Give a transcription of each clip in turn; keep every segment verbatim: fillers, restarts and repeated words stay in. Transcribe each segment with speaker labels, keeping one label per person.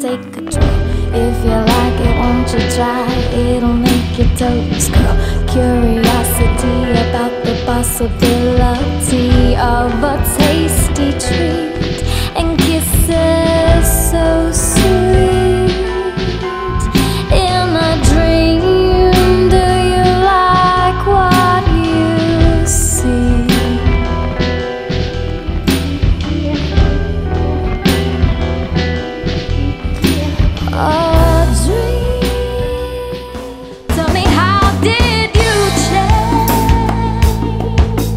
Speaker 1: take a trip. If you like it, won't you try? It'll make your toes curl. Curiosity about the possibility of a tasty treat and kisses so sweet. In a dream, do you like what you see? A dream. Tell me, how did you change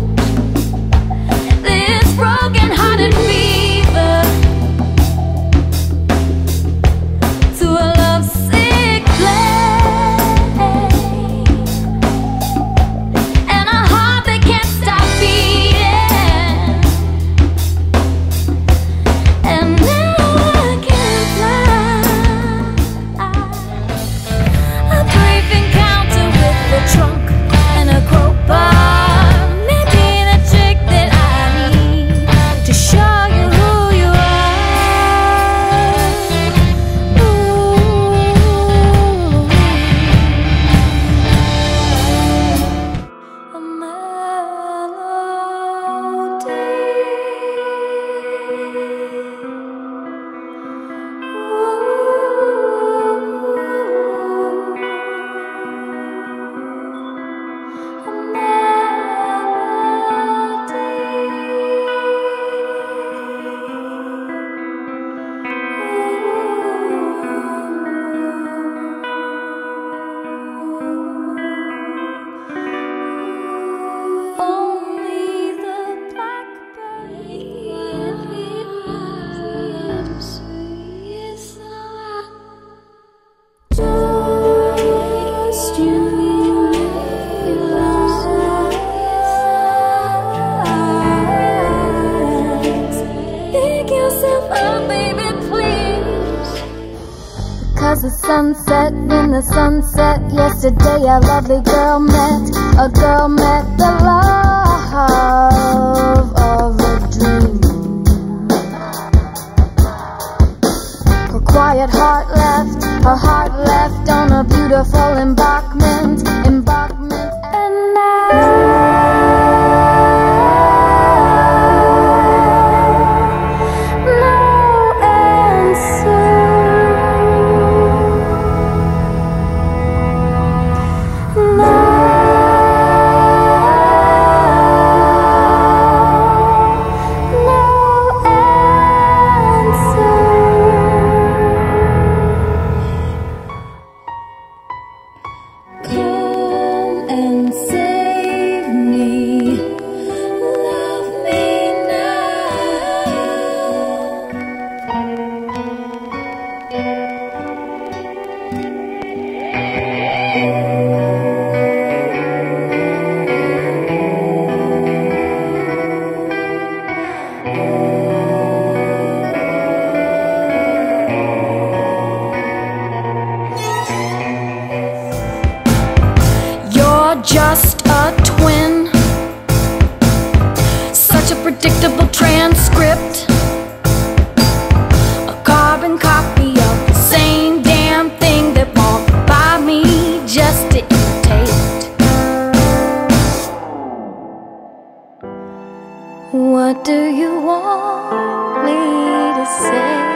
Speaker 1: this broken-hearted fever to a lovesick flame and a heart that can't stop beating? And now I can fly. A brief encounter with the trunk and a crowbar may be the trick that I need to show you who you are. Ooh. A melody. Only the blackbird is just you realize. Pick yourself up, baby, please. Cause the sunset, in the sunset yesterday, a lovely girl met, a girl met the love of a dream. Her quiet heart left, her heart left on a beautiful embankment, embankment, and now no answer. Come and save me, love me You're just a twin, such a predictable transcript, a carbon copy of the same damn thing that walked by me just to imitate. What do you want me to say?